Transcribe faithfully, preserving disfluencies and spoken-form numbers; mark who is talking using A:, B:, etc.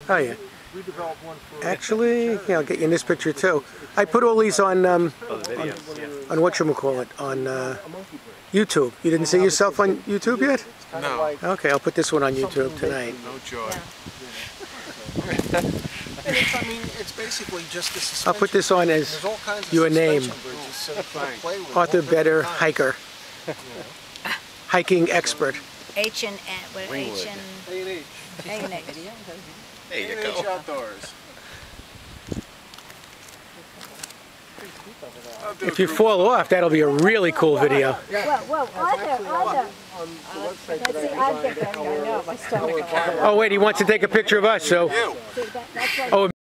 A: Oh yeah.
B: We developed one for
A: Actually, yeah, I'll get you in this picture too. I put all these on um, on, on whatchamacallit, on uh, YouTube. You didn't see yourself on YouTube yet?
C: No.
A: Okay, I'll put this one on YouTube tonight.
C: No joy.
B: And it's, I mean, it's basically just the suspension.
A: I'll put this on as
B: There's all kinds of
A: your name.
B: suspension bridges, so you can play with
A: Arthur
B: all different
A: Better,
B: kinds.
A: hiker. Hiking expert.
D: H and N, what H and
B: A and H.
D: A and H.
C: There you
B: A and
C: go.
B: H Outdoors.
A: If you fall off, that'll be a really cool video.
D: Whoa, whoa, Arthur, Arthur.
B: On the website
D: That's
B: that
D: the
B: I
D: Arthur
B: designed,
D: thing, I know, my stomach.
A: Oh wait, he wants to take a picture of us, so.
D: See, that, that's what
A: Oh.